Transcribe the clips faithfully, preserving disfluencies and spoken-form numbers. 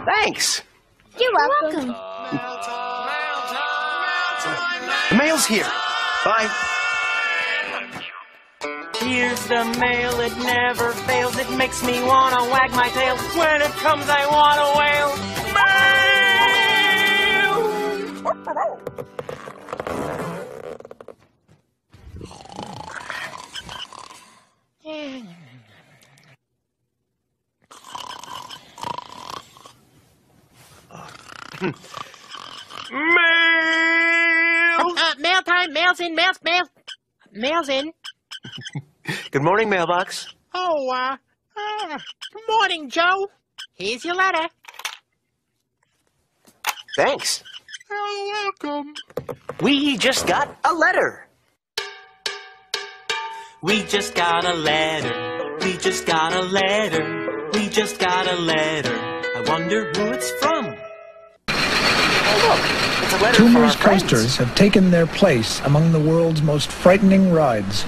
Thanks. You're welcome. The mail's here. Bye. Here's the mail, it never fails. It makes me wanna wag my tail. When it comes, I wanna wail. Mail! Mail! Uh, mail time, mail's in, mail's, mail. Mail's in. Good morning, mailbox. Oh, uh, uh, good morning, Joe. Here's your letter. Thanks. You're welcome. We just got a letter. We just got a letter. We just got a letter. We just got a letter. I wonder who it's from. Oh, look. It's a letter from our Tumors friends. coasters have taken their place among the world's most frightening rides.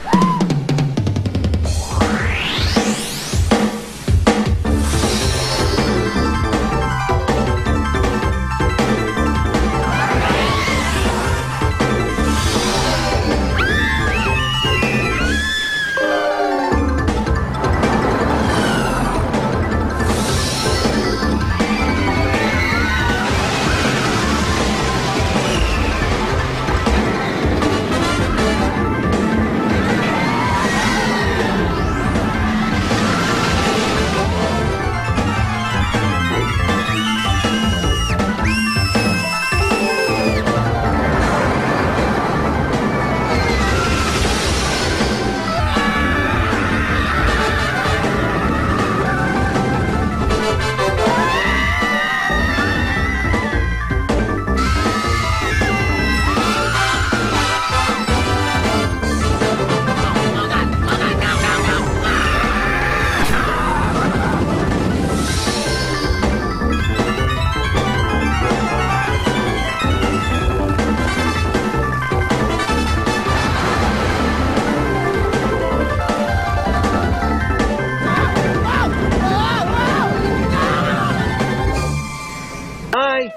Bye.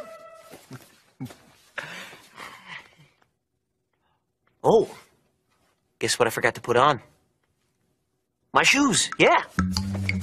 Oh, guess what I forgot to put on? My shoes, yeah.